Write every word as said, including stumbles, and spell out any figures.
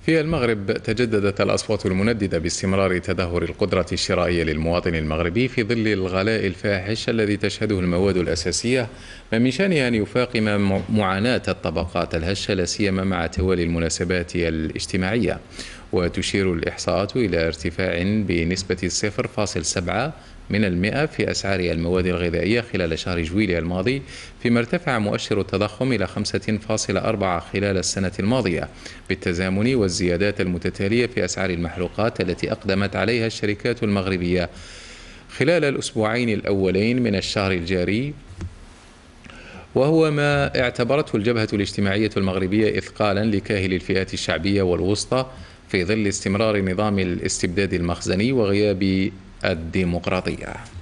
في المغرب تجددت الأصوات المنددة باستمرار تدهور القدرة الشرائية للمواطن المغربي في ظل الغلاء الفاحش الذي تشهده المواد الأساسية، ما من شأنه أن يفاقم معاناة الطبقات الهشة لا سيما مع توالي المناسبات الاجتماعية. وتشير الإحصاءات إلى ارتفاع بنسبة صفر فاصل سبعة من المئة في أسعار المواد الغذائية خلال شهر جويلية الماضي، فيما ارتفع مؤشر التضخم إلى خمسة فاصل أربعة خلال السنة الماضية، بالتزامن والزيادات المتتالية في أسعار المحروقات التي أقدمت عليها الشركات المغربية خلال الأسبوعين الأولين من الشهر الجاري، وهو ما اعتبرته الجبهة الاجتماعية المغربية إثقالا لكاهل الفئات الشعبية والوسطى في ظل استمرار نظام الاستبداد المخزني وغياب الديمقراطية.